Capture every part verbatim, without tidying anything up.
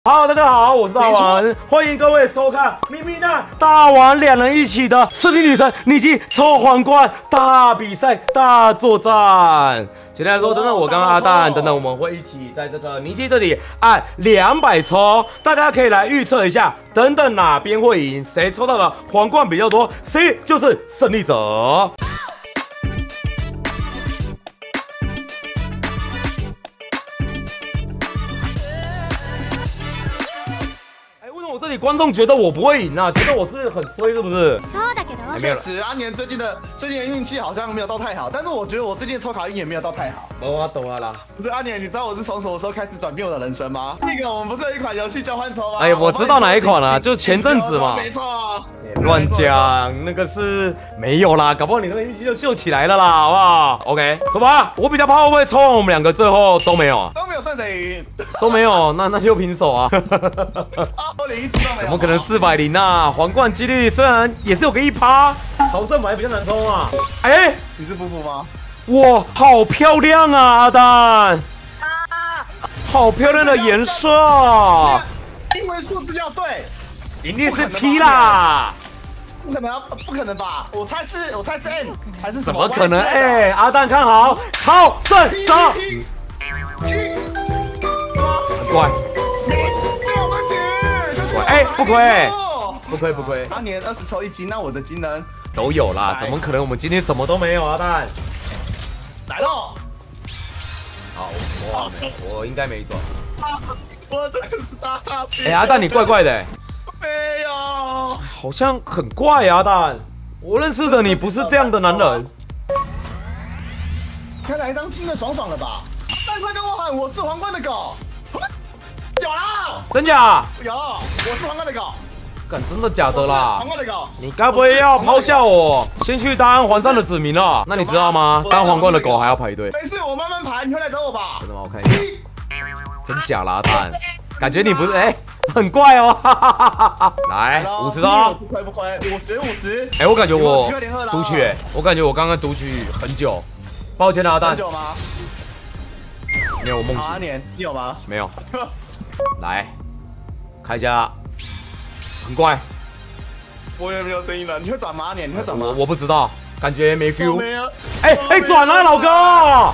Hello， 大家好，我是大王，欢迎各位收看咪咪娜大王两人一起的森林女神尼基抽皇冠大比赛大作战。简单来说，等等我跟阿蛋等等我们会一起在这个尼基这里按两百抽，大家可以来预测一下，等等哪边会赢，谁抽到的皇冠比较多，谁就是胜利者。 我这里观众觉得我不会赢啊，觉得我是很衰，是不是？ 确实，阿年最近的最近的运气好像没有到太好，但是我觉得我最近的抽卡运也没有到太好。 我懂了啦。 不是阿年，你知道我是从什么时候开始转变我的人生吗？那个我们不是有一款游戏交换抽吗？ 哎，我知道哪一款了、啊，就前阵子嘛。 没错。 乱讲，那个是没有啦，搞不好你那个运气就秀起来了啦，好不好 ？OK， 出发。我比较怕会不会抽完我们两个最后都没有啊？ 都没有算谁赢？ 都没有，那那就平手啊。 我连一次都没有。 怎么可能四百零啊？皇冠几率虽然也是有个一趴，朝圣牌比较难抽啊。哎、欸， 你是夫妇吗？ 哇，好漂亮啊，阿蛋！啊，好漂亮的颜色啊！ 因为数字要对， 一定是 P 啦。 不可能，不可能吧？我猜是，我猜是 M 还是什么？ 怎么可能？哎、欸，阿蛋看好，超胜者，很怪， 没有问题。 哎，不亏，不亏不亏。 阿年二十抽一金，那我的金呢？ 都有啦，怎么可能？我们今天什么都没有，阿蛋。 来喽！ 好，我没，我应该没转。 我真的是大屁。 哎，阿蛋，你怪怪的。 没有， 好像很怪啊，蛋。我认识的你不是这样的男人。 该来一张金的爽爽了吧？但快跟我喊，我是皇冠的狗。有啦， 真假？ 有，我是皇冠的狗。 干，真的假的啦？ 皇冠的狗。你该不会要抛下我，先去当皇上的子民了？那你知道吗？当皇冠的狗还要排队。 没事，我慢慢排，你会来找我吧？ 真的吗？我看一下。真假啦，蛋？感觉你不是哎。 很怪哦，哈哈哈哈来五十哦， 不亏不亏，五十五十。 哎，我感觉我读取，哎，我感觉我刚刚读取很久，抱歉啊，阿蛋。 很久吗？ 没有，我梦醒。 阿年，你有吗？ 没有。来，看一下，很怪。 我也没有声音了，你会转吗？阿年，你会转吗？ 我我不知道，感觉没 feel。 没有。 哎哎，转了，老哥。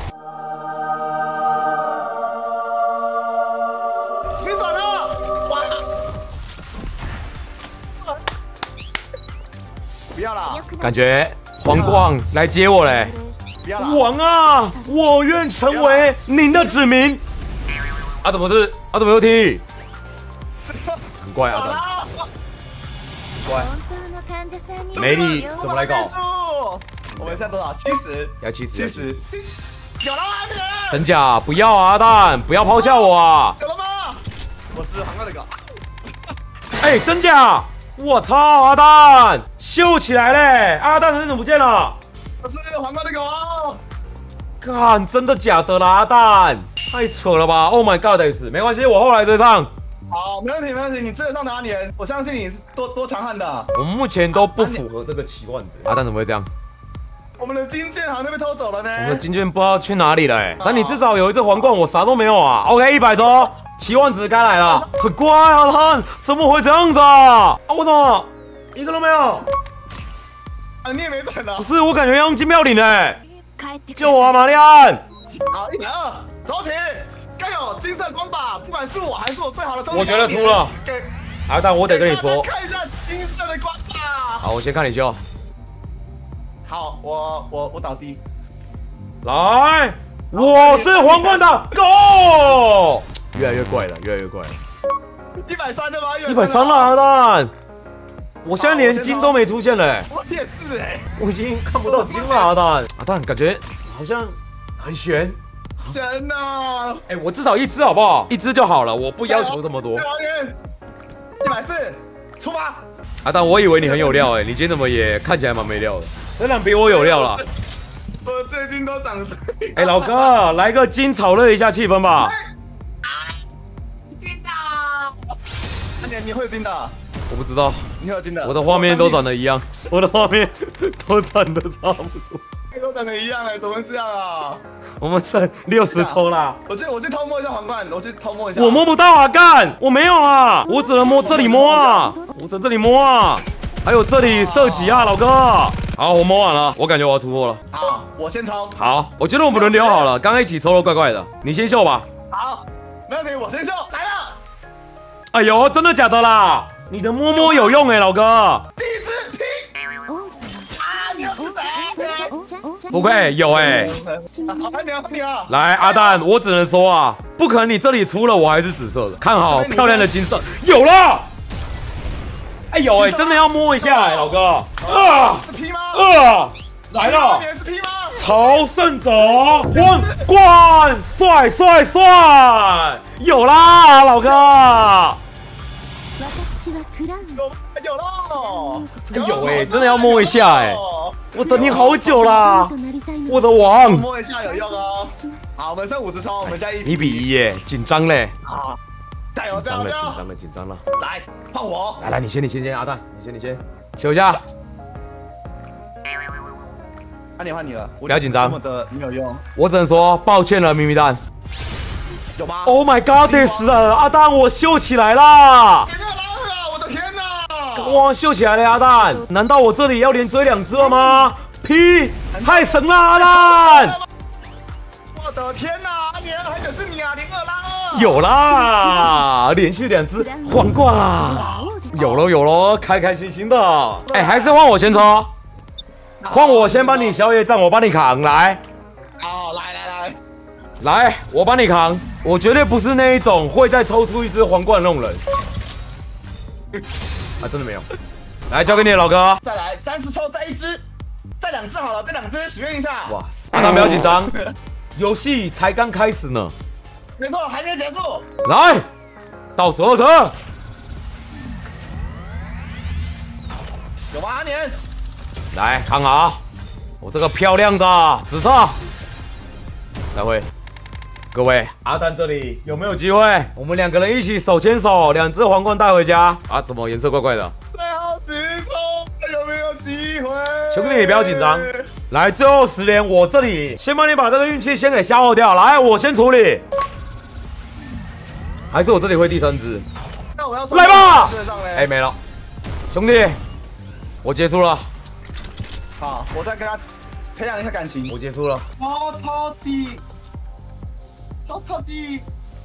不要啦！ 感觉皇冠来接我嘞！ 不要啦！ 王啊，我愿成为您的子民。啊，怎么是？啊，怎么又踢？很怪啊！怪。美丽怎么来搞？ 我们现在多少？七十。 要七十。七十。 有了吗？ 真假？不要啊，阿蛋！不要抛下我啊！ 有了吗？我是皇冠的狗。 哎，真假？ 我操，阿蛋秀起来嘞！阿蛋人怎么不见了？ 我是皇冠的狗。 干，真的假的啦？阿蛋，太扯了吧 ！Oh my god， 没关系，我后来追上。 好，没问题，没问题，你追得上的阿年，我相信你是多多强悍的。 我们目前都不符合这个期望值。阿蛋怎么会这样？ 我们的金券好像被偷走了呢。 我们的金券不知道去哪里了哎、欸。但你至少有一只皇冠，我啥都没有啊。OK， 一百周。 期望值该来了，很乖啊，他怎么会这样子啊？啊，我怎么一个都没有？ 啊，你也没转了？ 不是，我感觉要用金妙领哎，救我啊，玛丽安！ 好，一百二，走起！该有金色光吧，不管是我还是我最好的兄弟。 我觉得输了。 给， 啊，但我得跟你说， 看一下金色的光吧。 好，我先看你秀。 好，我我我倒地。 来，我是皇冠的狗。 越来越怪了，越来越怪了。 一百三的吗？ 一百三了，阿蛋！我现在连金都没出现了。 我也是哎， 我已经看不到金了，阿蛋。阿蛋感觉好像很悬。 神呐！ 哎，我至少一只好不好？一只就好了，我不要求这么多。 一百四，出发！ 阿蛋，我以为你很有料哎，你今天怎么也看起来蛮没料的？虽然比我有料了。 我最近都长这样。 哎，老哥，来个金炒热一下气氛吧。 金的，阿年你会有金的？ 我不知道， 你会有金的？ 我的画面都长得一样，我的画面都长得差不多。 等的一样哎，怎么会这样啊？ 我们剩六十抽啦。 我去，我去偷摸一下皇冠，我去偷摸一下。 我摸不到啊，干！我没有啊，我只能摸这里摸啊，我在这里摸啊，还有这里射击啊，老哥。好，我摸完了，我感觉我要突破了。 好，我先抽。 好，我觉得我们轮流好了，刚刚一起抽的怪怪的，你先秀吧。 好，没问题，我先秀，来了。 哎呦，真的假的啦？你的摸摸有用哎，老哥。 第一只拼。啊，你要是谁？ 不愧有哎。 好，你啊，你啊。 来，阿蛋，我只能说啊，不可能你这里出了我还是紫色的，看好漂亮的金色，有了。哎呦哎，真的要摸一下哎，老哥。啊， 是 P 吗？ 啊，来了。 是 P 吗？ 朝圣者皇冠，帅帅帅，有啦，老哥。 有了， 哎呦哎，真的要摸一下哎，我等你好久啦，我的王。 摸一下有用哦。好，我们剩五十抽，我们加一。 一比一耶，紧张嘞。 好，加油， 紧张了， 加油！ 紧张了，紧张了。 来，换我。 来来，你先，你先，先，阿蛋，你先，你先，秀一下。 阿年换你了， 不要紧张， 这么的没有用。 我只能说抱歉了，咪咪蛋。 有吗 ？Oh my god， this 阿蛋，我秀起来啦！ 你没有拉回啊！我的天哪！ 哇，秀起来了，阿蛋！难道我这里要连追两只了吗？屁！太神了，阿蛋！ 我的天哪！阿年还可是你啊，零二拉二。 有啦，连续两只皇冠啦！有喽有喽，开开心心的。哎，还是换我先抽，换我先帮你消业障，我帮你扛来。 好，来来来， 来，我帮你扛。我绝对不是那一种会再抽出一只皇冠的那种人。啊，真的没有。来，交给你了，老哥。 再来三十抽，再一只，再两只好了，再两只许愿一下。 哇塞！阿蛋不要紧张，游戏才刚开始呢。 没错，还没结束。 来，到十二层。 有吗？阿年。 来，看好，我这个漂亮的紫色。来回。各位，阿蛋这里有没有机会？我们两个人一起手牵手，两只皇冠带回家啊？怎么颜色怪怪的？ 最后十抽，有没有机会？ 兄弟，你不要紧张。来，最后十连，我这里先帮你把这个运气先给消耗掉。来，我先处理。还是我这里会第三只？ 那我要来吧。 哎， 没了，兄弟，我结束了。 好，我再跟他培养一下感情。 我结束了。 偷偷地。偷偷地，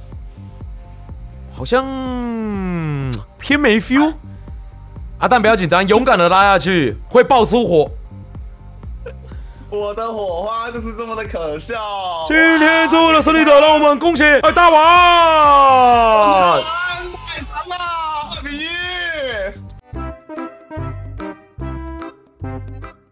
好像偏没 feel。阿蛋不要紧张，勇敢的拉下去，会爆出火。 我的火花就是这么的可笑。 今天最后的胜利者，让我们恭喜大王！ 太强了，二比一。